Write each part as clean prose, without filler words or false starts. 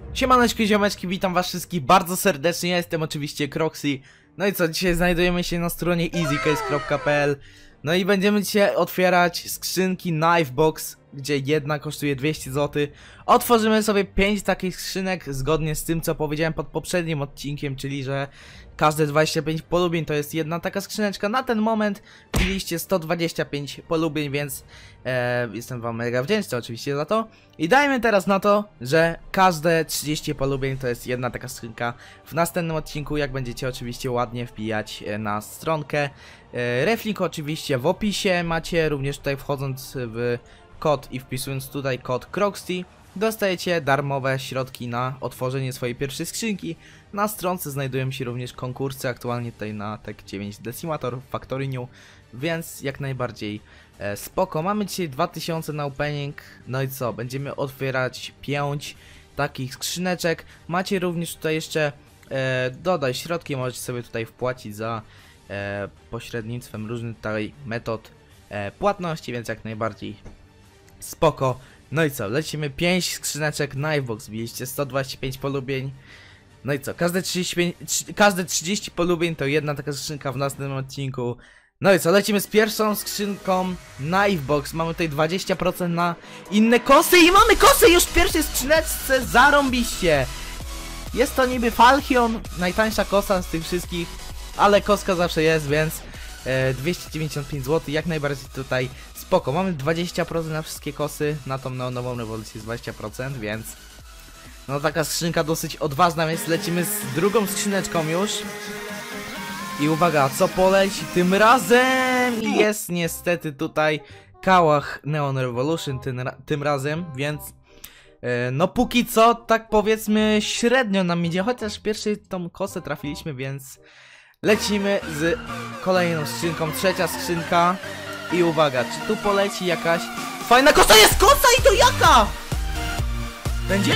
Siemaneczki, ziomeczki, witam was wszystkich bardzo serdecznie, ja jestem oczywiście Croxy. No i co, dzisiaj znajdujemy się na stronie easycase.pl. No i będziemy dzisiaj otwierać skrzynki Knifebox, gdzie jedna kosztuje 200 zł. Otworzymy sobie 5 takich skrzynek, zgodnie z tym co powiedziałem pod poprzednim odcinkiem, czyli że każde 25 polubień to jest jedna taka skrzyneczka. Na ten moment mieliście 125 polubień, więc jestem wam mega wdzięczny oczywiście za to. I dajmy teraz na to, że każde 30 polubień to jest jedna taka skrzynka. W następnym odcinku, jak będziecie oczywiście ładnie wbijać na stronkę, reflink oczywiście w opisie macie, również tutaj wchodząc w kod i wpisując tutaj kod Croxy, dostajecie darmowe środki na otworzenie swojej pierwszej skrzynki. Na stronce znajdują się również konkursy, aktualnie tutaj na Tech 9 Decimator w Factory New, więc jak najbardziej spoko. Mamy dzisiaj 2000 na opening, no i co, będziemy otwierać 5 takich skrzyneczek. Macie również tutaj jeszcze dodaj środki, możecie sobie tutaj wpłacić za pośrednictwem różnych tutaj metod płatności, więc jak najbardziej spoko. No i co, lecimy 5 skrzyneczek Knifebox, biliście 125 polubień. No i co, każde 30 polubień to jedna taka skrzynka w następnym odcinku. No i co, lecimy z pierwszą skrzynką Knifebox. Mamy tutaj 20% na inne kosy i mamy kosy już w pierwszej skrzyneczce, zarąbiście. Jest to niby Falchion, najtańsza kosa z tych wszystkich, ale koska zawsze jest, więc 295 zł, jak najbardziej tutaj spoko. Mamy 20% na wszystkie kosy, na tą neonową rewolucję jest 20%, więc no taka skrzynka dosyć odważna, więc lecimy z drugą skrzyneczką już. I uwaga, co poleci tym razem? Jest niestety tutaj Kałach Neon Revolution tym razem, więc no póki co, tak powiedzmy średnio nam idzie, chociaż pierwszej tą kosę trafiliśmy, więc lecimy z kolejną skrzynką, trzecia skrzynka. I uwaga, czy tu poleci jakaś fajna kosa? Jest kosa i to jaka? Będzie?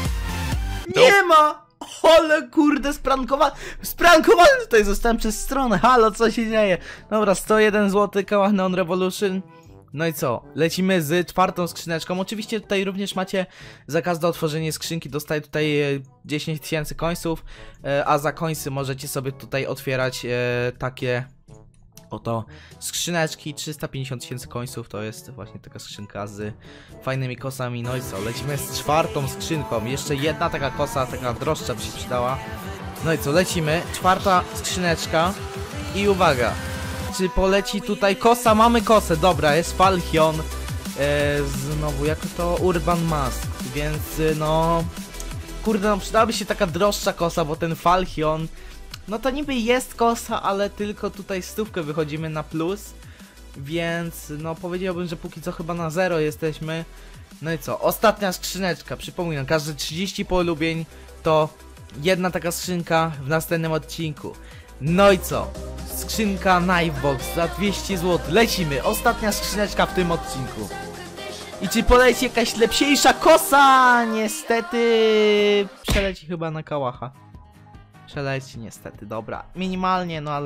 Nie ma! Ale kurde, sprankowany tutaj zostałem przez stronę. Halo, co się dzieje? Dobra, 101 zł, Kałach Neon Revolution. No i co? Lecimy z czwartą skrzyneczką. Oczywiście tutaj również macie za każde otworzenie skrzynki dostaję tutaj 10 tysięcy końców, a za końcy możecie sobie tutaj otwierać takie oto skrzyneczki. 350 tysięcy końców to jest właśnie taka skrzynka z fajnymi kosami. No i co? Lecimy z czwartą skrzynką. Jeszcze jedna taka kosa, taka droższa by się przydała. No i co? Lecimy. Czwarta skrzyneczka. I uwaga. Czy poleci tutaj kosa? Mamy kosę, dobra, jest Falchion. Znowu, jako to Urban Mask, więc no kurde, no przydałaby się taka droższa kosa, bo ten Falchion no to niby jest kosa, ale tylko tutaj stówkę wychodzimy na plus. Więc no powiedziałbym, że póki co chyba na 0 jesteśmy. No i co, ostatnia skrzyneczka, przypominam, każde 30 polubień to jedna taka skrzynka w następnym odcinku. No i co? Skrzynka Knifebox za 200 zł. Lecimy. Ostatnia skrzyneczka w tym odcinku. I czy poleci jakaś lepsiejsza kosa? Niestety przeleci chyba na Kałacha. Przeleci niestety, dobra. Minimalnie, no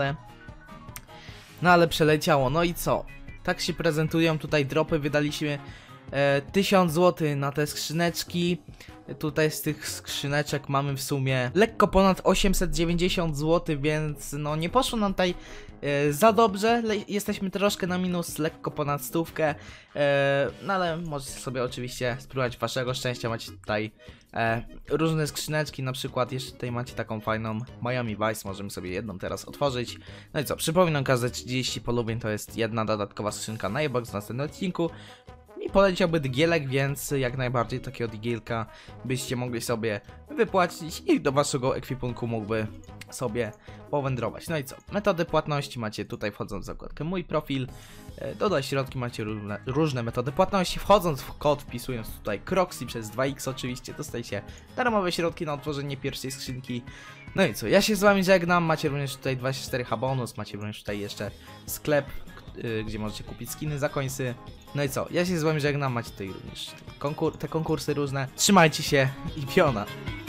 ale przeleciało. No i co? Tak się prezentują tutaj dropy. Wydaliśmy 1000 zł na te skrzyneczki. Tutaj z tych skrzyneczek mamy w sumie lekko ponad 890 zł, więc no nie poszło nam tutaj za dobrze. Jesteśmy troszkę na minus, lekko ponad stówkę. No ale możecie sobie oczywiście spróbować waszego szczęścia. Macie tutaj różne skrzyneczki, na przykład jeszcze tutaj macie taką fajną Miami Vice, możemy sobie jedną teraz otworzyć. No i co, przypominam, każde 30 polubień to jest jedna dodatkowa skrzynka na Knifebox w następnym odcinku. I poleciałby digielek, więc jak najbardziej takiego digielka byście mogli sobie wypłacić i do waszego ekwipunku mógłby sobie powędrować. No i co? Metody płatności macie tutaj, wchodząc w zakładkę mój profil. Dodaj środki, macie różne metody płatności. Wchodząc w kod, wpisując tutaj Croxy przez 2x oczywiście, dostajecie darmowe środki na otworzenie pierwszej skrzynki. No i co? Ja się z wami żegnam. Macie również tutaj 24H bonus, macie również tutaj jeszcze sklep, gdzie możecie kupić skiny za końcy. No i co? Ja się z wami żegnam, macie tutaj również te konkursy różne. Trzymajcie się i piona!